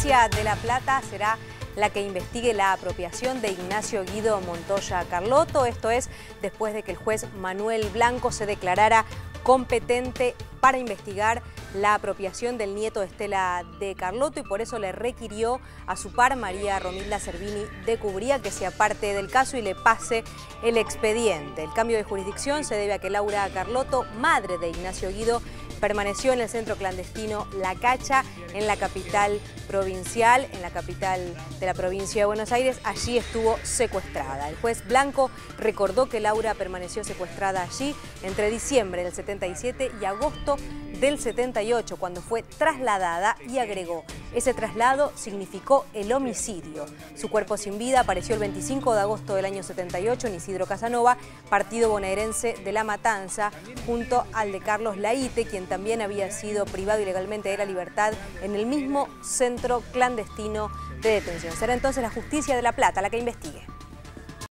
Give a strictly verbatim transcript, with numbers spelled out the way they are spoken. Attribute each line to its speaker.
Speaker 1: justicia de La Plata será la que investigue la apropiación de Ignacio Guido Montoya Carlotto. Esto es después de que el juez Manuel Blanco se declarara competente para investigar la apropiación del nieto de Estela de Carlotto, y por eso le requirió a su par, María Romilda Servini de Cubría, que sea parte del caso y le pase el expediente. El cambio de jurisdicción se debe a que Laura Carlotto, madre de Ignacio Guido, permaneció en el centro clandestino La Cacha, en la capital provincial, en la capital de la provincia de Buenos Aires. Allí estuvo secuestrada. El juez Blanco recordó que Laura permaneció secuestrada allí entre diciembre del setenta y siete y agosto del setenta y ocho, cuando fue trasladada, y agregó: ese traslado significó el homicidio. Su cuerpo sin vida apareció el veinticinco de agosto del año setenta y ocho en Isidro Casanova, partido bonaerense de La Matanza, junto al de Carlos Laíte, quien también había sido privado ilegalmente de la libertad en el mismo centro clandestino de detención. Será entonces la justicia de La Plata la que investigue.